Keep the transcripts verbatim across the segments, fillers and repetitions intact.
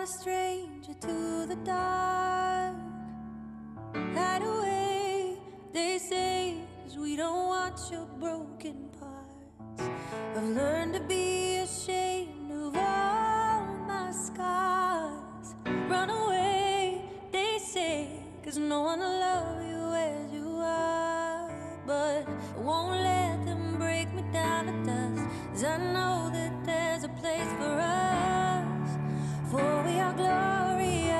a stranger to the dark. Hide away, they say, 'cause we don't want your broken parts. I've learned to be ashamed of all my scars. Run away, they say, 'cause no one will love you as you are. But I won't let them break me down to dust, 'cause I know that there's a place for us, for we are glorious.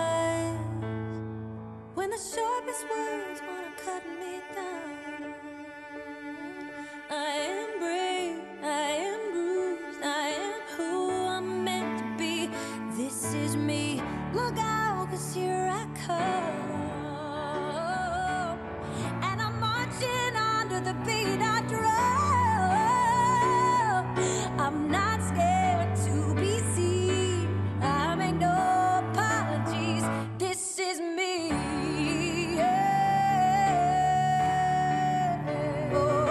When the sharpest words wanna cut me down, I am brave, I am bruised, I am who I'm meant to be. This is me, look out, 'cause here I come. And I'm marching under the beat I drum. I'm not scared to be seen, I make no apologies. This is me. Yeah. Oh,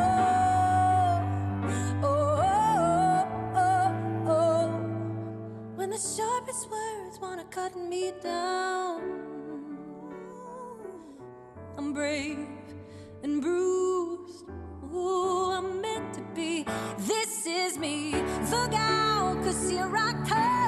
oh, oh, oh, oh. When the sharpest words wanna cut me down, I'm brave and bruised. Ooh, I'm meant to be. This is me. Look out, 'cause here I come.